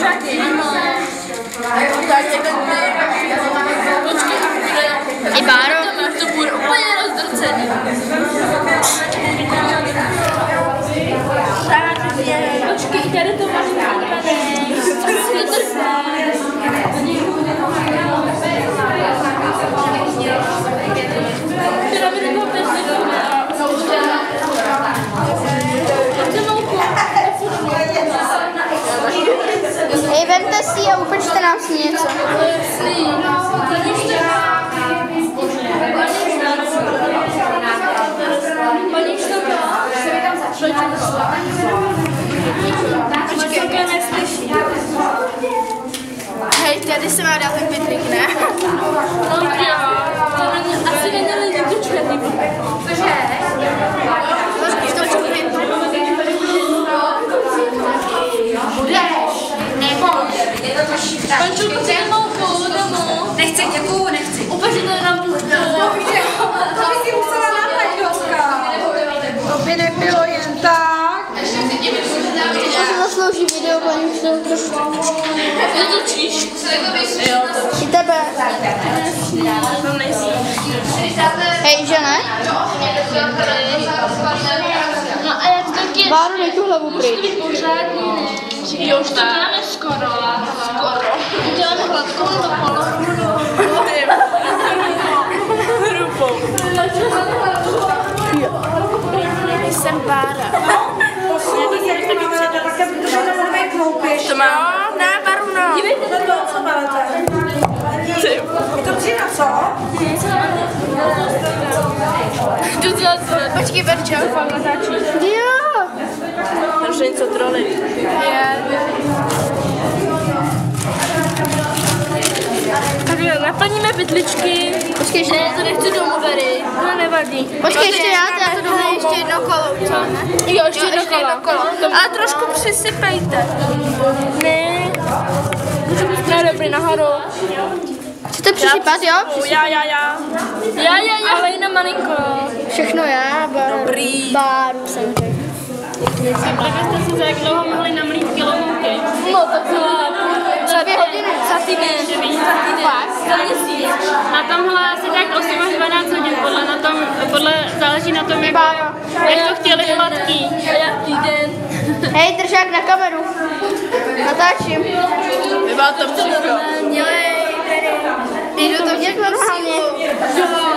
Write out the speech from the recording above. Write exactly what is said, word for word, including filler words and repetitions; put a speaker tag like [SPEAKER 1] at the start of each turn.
[SPEAKER 1] držaky.
[SPEAKER 2] I Báro.
[SPEAKER 1] To bude úplně rozdrcený. Počkej, tady to máš vypanej. Asi to trvá.
[SPEAKER 2] Hej, vemte si a upečte nám si něco.
[SPEAKER 1] Hej, tady se má dát ten pytlík, ne? No jo, asi neměli někdo černý. Cože? Panču, chci mouku domů.
[SPEAKER 3] Nechci, děkuju, nechci.
[SPEAKER 1] Úplně to nám půjde.
[SPEAKER 3] To by si musela napať, Hoska. To by nebylo jen tak.
[SPEAKER 2] To se zaslouží video, paní už to trošku.
[SPEAKER 1] To točíš? Jo, to
[SPEAKER 2] I tebe.
[SPEAKER 1] tam nejsi.
[SPEAKER 2] Hej, že ne?
[SPEAKER 1] No a jak taky...
[SPEAKER 2] Báro, dej tu hlavu pryč.
[SPEAKER 1] Pořádný, ne? Jo, už to děláme skoro. Skoro. Děláme hladkou do polovinu. Rupou. Jsem Bára. To má? Ne, Baru, no. Dívejte na to, co máte. Je to přijde, co? Počkej, Berča, fakt natáčí.
[SPEAKER 2] Jo.
[SPEAKER 1] Takže něco troly. Je. Takže naplníme pytličky.
[SPEAKER 2] Počkej, že...
[SPEAKER 1] Ne, to nechci domů, Very. To nevadí.
[SPEAKER 2] Počkej, ještě já to
[SPEAKER 1] Hele, ještě jedno kolo. Co? Jo, ještě jedno kolo. Jedno kolo. Ale trošku přisypejte. Ne. Ne, dobrý, nahoru.
[SPEAKER 2] Chcete přisypat, jo?
[SPEAKER 1] Já, já, já. Já, já, já. Ale jinak malinko.
[SPEAKER 2] Všechno já, Báro.
[SPEAKER 1] Dobrý.
[SPEAKER 2] Báru samozřejmě.
[SPEAKER 1] A kdybyste si za jak dlouho mohli namlít kilo mouky? No, tak za
[SPEAKER 2] dvě hodiny.
[SPEAKER 1] Za týden. Za týden. Za měsíc. Na tomhle asi tak osm až dvanáct hodin, podle, na tom, podle záleží na tom, jak, jak to chtěli hladký. A jak týden.
[SPEAKER 2] Hej, držák na kameru. Natáčím.
[SPEAKER 1] Vy máte to všechno.
[SPEAKER 2] Jdu to vidět normálně.